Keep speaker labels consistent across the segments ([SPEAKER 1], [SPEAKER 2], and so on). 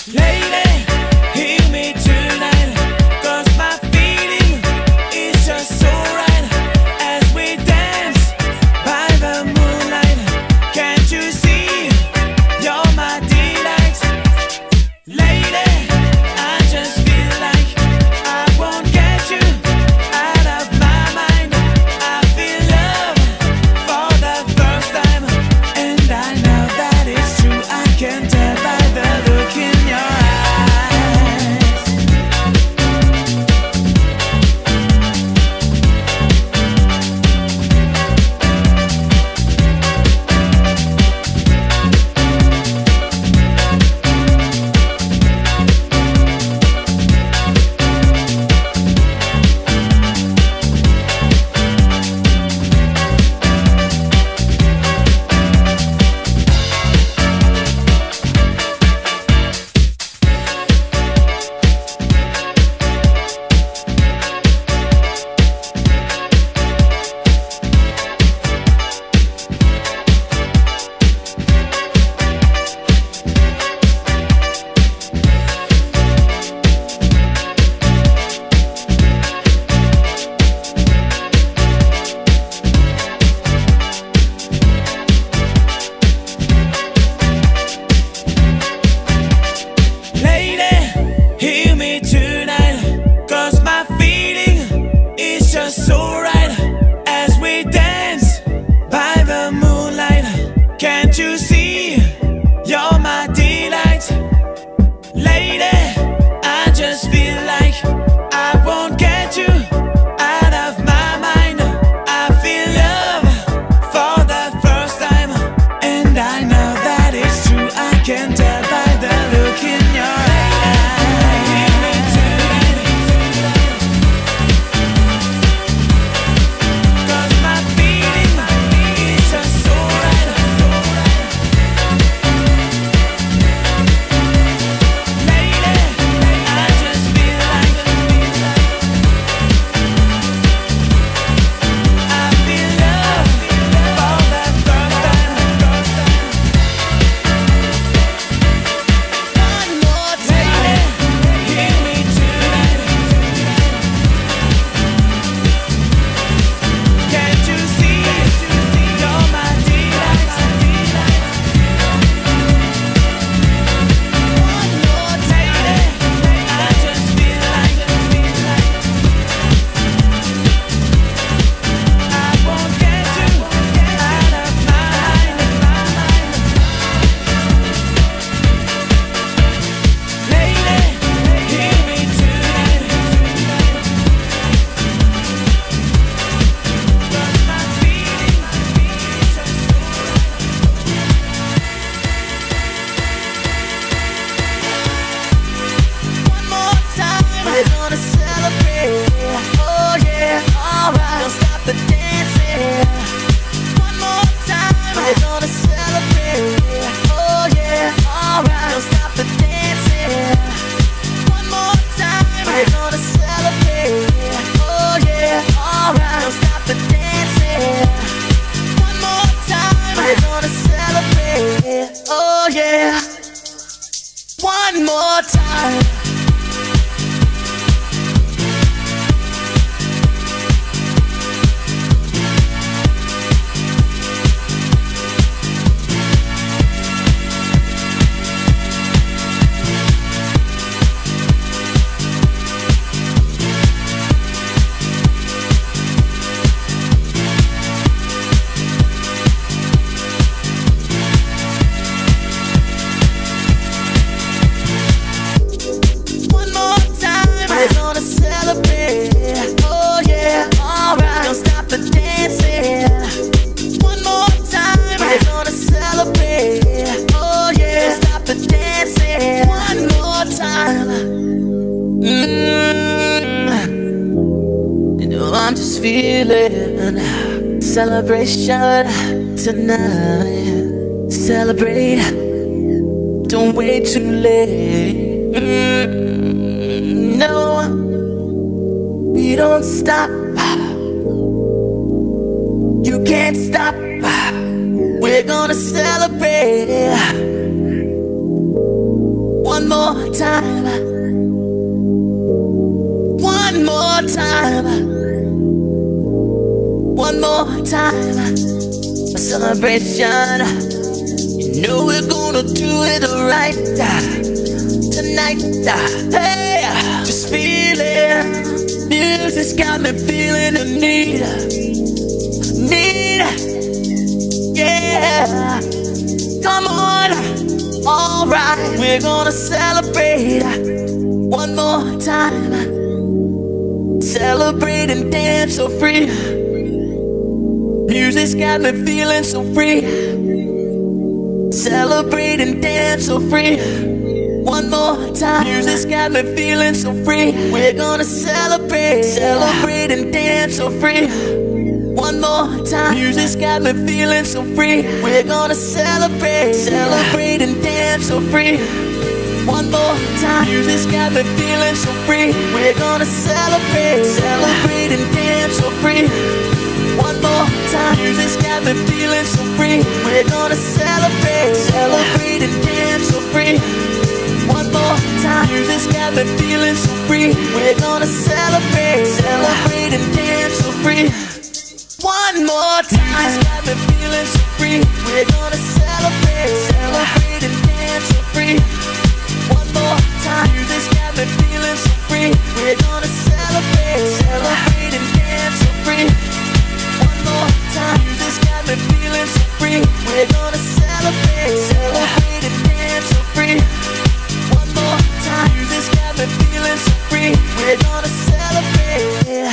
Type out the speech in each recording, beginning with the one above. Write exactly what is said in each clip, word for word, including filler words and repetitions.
[SPEAKER 1] feeling celebration tonight. Celebrate, don't wait too late. Mm, no, we don't stop. You can't stop. We're gonna celebrate One more time, one more time, one more time. A celebration. You know we're gonna do it right tonight. Hey, just feel it. Music's got me feeling the need, need. Yeah, come on. Alright, we're gonna celebrate one more time. Celebrate and dance so free. Music's got me feeling so free. Celebrate and dance so free. One more time. Music's got me feeling so free. We're gonna celebrate, celebrate and dance so free. One more time. Music's got me feeling so free. We're gonna celebrate, celebrate and dance so free. One more time. Music's got me feeling so free. We're gonna celebrate, celebrate and dance so free. One more time. Music's got me feeling so free. We're gonna celebrate, celebrate and dance so free. One more time. Music's got me feeling so free. We're gonna celebrate, celebrate and dance so free. One more time. It's got me feeling so free. We're gonna celebrate, celebrate and dance so free. One more time. Music's got me feeling so free. We're gonna celebrate, celebrate and dance so free. One more time. Music's got me feeling so free. We're gonna celebrate, celebrate and dance so free. One more time. Music's got me feeling so free. We're gonna celebrate.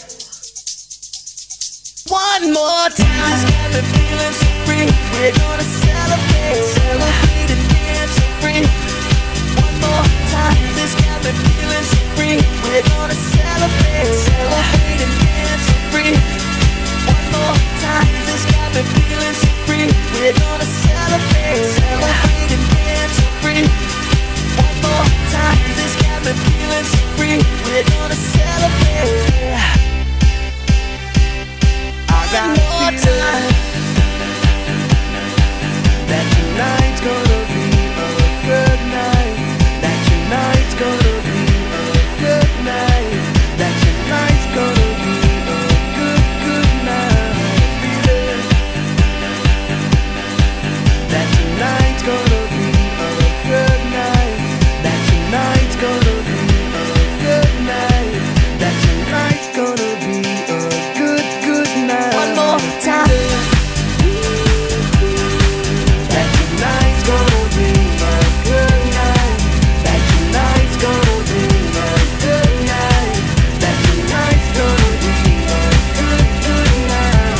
[SPEAKER 1] One more time. It's got me feeling so free. We're gonna celebrate, celebrate and dance so free. One more time. It's got me feeling so free. We're gonna celebrate, celebrate and dance so free. One more time. It's got me feeling so free. We're gonna celebrate, celebrate and dance so free. One more time. It's got me feeling so free. We're gonna celebrate. One more time. That tonight's gonna be a good night. That tonight's gonna be a good night. That tonight's gonna be a good, good night. Feel it. That tonight's gonna be a good night. That tonight's gonna be a good night. That tonight's gonna be a good, good night. One more time. That tonight's gonna be a good night. That tonight's gonna be a good night. That tonight's gonna be a good, good night.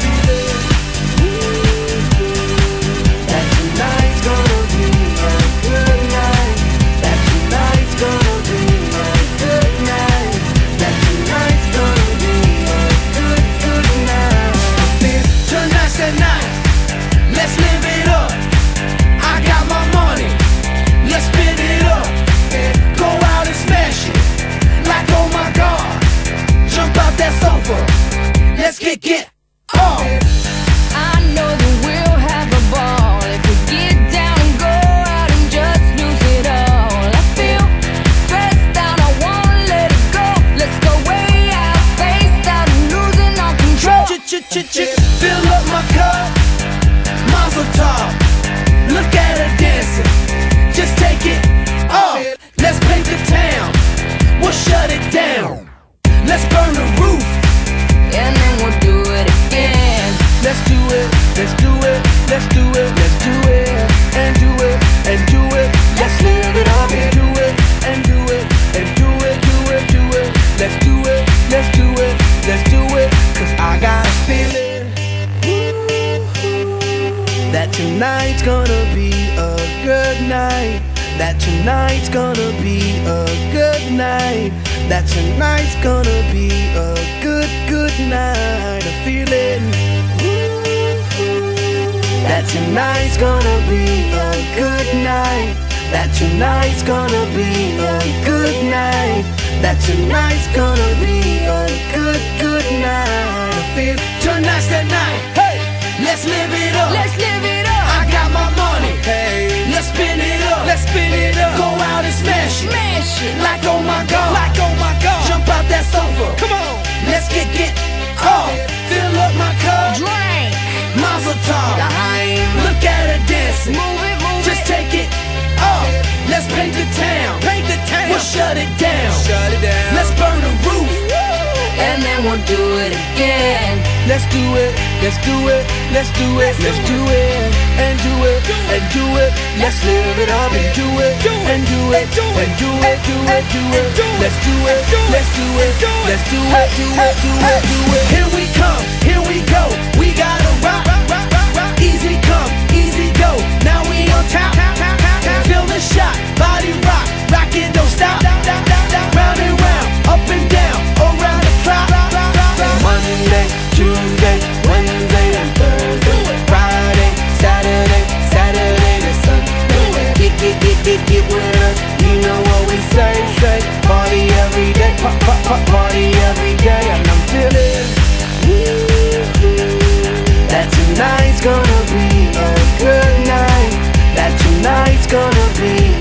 [SPEAKER 1] That tonight's gonna be a good night. That tonight's gonna be a good night. That tonight's gonna be a good, good night. Tonight's the night, let's live it up. I got my money, let's spend it up. Go out and smash it, like oh my God. Jump out that sofa, let's get get up.
[SPEAKER 2] I know that we'll have a ball if we get down and go out and just lose it all. I feel stressed out, I wanna let it go. Let's go way out, spaced out and losing all control.
[SPEAKER 1] Ch-ch-ch-ch, fill up my cup, Mazel tov. Look at her dancing, just take it off. Let's paint the town, we'll shut it down. Let's burn the roof,
[SPEAKER 2] And then we'll do it again.
[SPEAKER 1] let's do it, let's do it, let's do it, let's do it, and do it, and do it. Let's live it up and do it, and do it, and do it, do it, do it. Let's do it, let's do it, let's do it. Cause I got a feeling that tonight's gonna be a good night. That tonight's gonna be a good night. That tonight's gonna be a good, good night. A feeling that tonight's gonna be a good night. That tonight's gonna be a good night. That tonight's gonna be a good, good night. I feel tonight's the night. Hey, let's live it up.
[SPEAKER 2] Let's live it up.
[SPEAKER 1] I got my money. Hey, Let's spin it up. Let's spin it up. Go out and smash it. Smash it. Like oh my God. Like oh my God. Jump out that sofa. Come on. Let's get get off. Fill up my cup.
[SPEAKER 2] Drink.
[SPEAKER 1] Mazel tov. Look at her dancing.
[SPEAKER 2] Move it, move
[SPEAKER 1] Just
[SPEAKER 2] it.
[SPEAKER 1] take it off. Let's paint the town. Paint the town. We'll shut it down.
[SPEAKER 3] Shut it down.
[SPEAKER 1] Let's burn the roof.
[SPEAKER 2] And then we'll do it again.
[SPEAKER 1] Let's do it, let's do it, let's do it, let's do it, and do it, and do it. Let's live it up and do it, and do it, and do it, do it, do it. Let's do it, let's do it, let's do it, do it, do it, do it. Here we come, here we go. We gotta rock, rock, rock, rock. Easy come, easy go. Now we on top, feel the shot, body rock, rock it, don't stop. Round and round, up and down, around the clock. Monday, Tuesday, Wednesday, and Thursday, Friday, Saturday, Saturday to Sunday. Get, get, get, get, get with us. You know what we say, say. Party every day, pop, pop, pop, party every day, and I'm feeling that tonight's gonna be a good night. That tonight's gonna be